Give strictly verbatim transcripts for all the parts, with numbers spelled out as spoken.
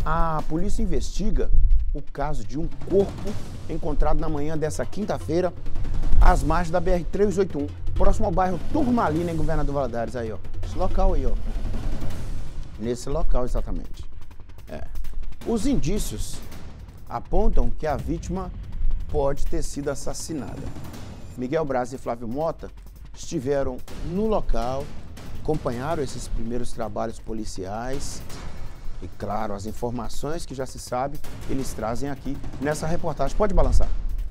A polícia investiga o caso de um corpo encontrado na manhã dessa quinta-feira às margens da B R trezentos e oitenta e um, próximo ao bairro Turmalina, em Governador Valadares. Aí, ó. Esse local aí, ó. Nesse local, exatamente. É. Os indícios apontam que a vítima pode ter sido assassinada. Miguel Braz e Flávio Mota estiveram no local, acompanharam esses primeiros trabalhos policiais e, claro, as informações que já se sabe, eles trazem aqui nessa reportagem. Pode balançar.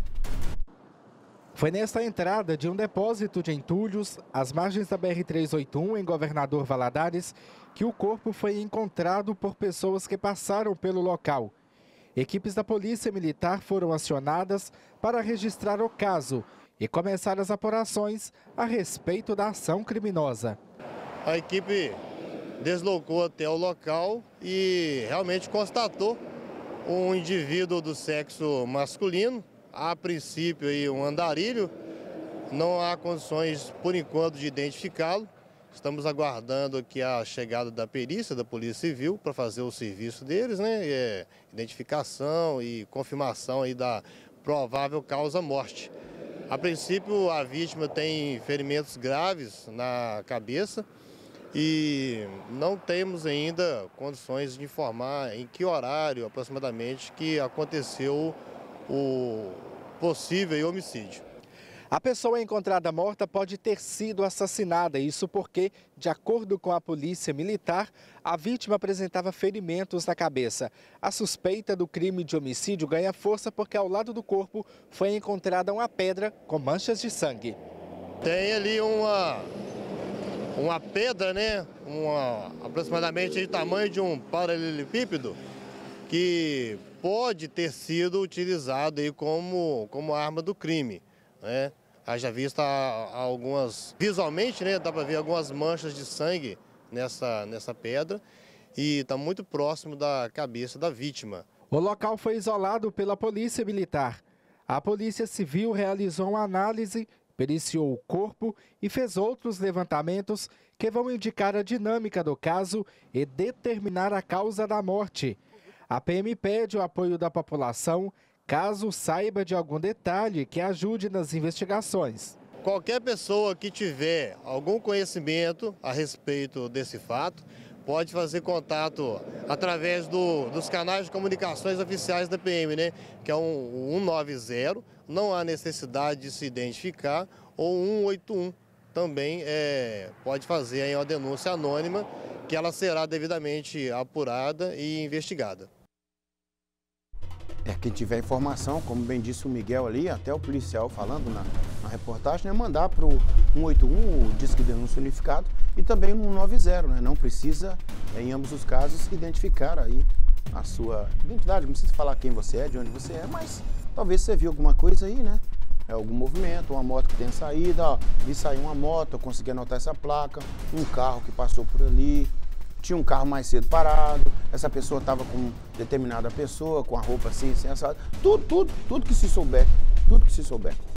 Foi nesta entrada de um depósito de entulhos, às margens da B R trezentos e oitenta e um, em Governador Valadares, que o corpo foi encontrado por pessoas que passaram pelo local. Equipes da Polícia Militar foram acionadas para registrar o caso e começar as apurações a respeito da ação criminosa. A equipe deslocou até o local e realmente constatou um indivíduo do sexo masculino, a princípio aí um andarilho, não há condições por enquanto de identificá-lo. Estamos aguardando aqui a chegada da perícia da Polícia Civil para fazer o serviço deles, né? É, identificação e confirmação aí da provável causa-morte. A princípio, a vítima tem ferimentos graves na cabeça e não temos ainda condições de informar em que horário aproximadamente que aconteceu o possível homicídio. A pessoa encontrada morta pode ter sido assassinada, isso porque, de acordo com a Polícia Militar, a vítima apresentava ferimentos na cabeça. A suspeita do crime de homicídio ganha força porque ao lado do corpo foi encontrada uma pedra com manchas de sangue. Tem ali uma, uma pedra, né, uma, aproximadamente de tamanho de um paralelepípedo, que pode ter sido utilizado aí como, como arma do crime, né? Haja vista algumas, visualmente, né, dá para ver algumas manchas de sangue nessa, nessa pedra e está muito próximo da cabeça da vítima. O local foi isolado pela Polícia Militar. A Polícia Civil realizou uma análise, periciou o corpo e fez outros levantamentos que vão indicar a dinâmica do caso e determinar a causa da morte. A P M pede o apoio da população caso saiba de algum detalhe que ajude nas investigações. Qualquer pessoa que tiver algum conhecimento a respeito desse fato pode fazer contato através do, dos canais de comunicações oficiais da P M, né? Que é um um nove zero, não há necessidade de se identificar, ou um oito um também é, pode fazer aí uma denúncia anônima que ela será devidamente apurada e investigada. É, quem tiver informação, como bem disse o Miguel ali, até o policial falando na, na reportagem, é mandar para o um oito um, o Disque Denúncia Unificado, e também no um nove zero, né? Não precisa, em ambos os casos, identificar aí a sua identidade. Não precisa falar quem você é, de onde você é, mas talvez você viu alguma coisa aí, né? É algum movimento, uma moto que tem saída, ó, vi sair uma moto, eu consegui anotar essa placa, um carro que passou por ali. Tinha um carro mais cedo parado, essa pessoa estava com determinada pessoa, com a roupa assim, assim, assada. Tudo, tudo, tudo que se souber, tudo que se souber.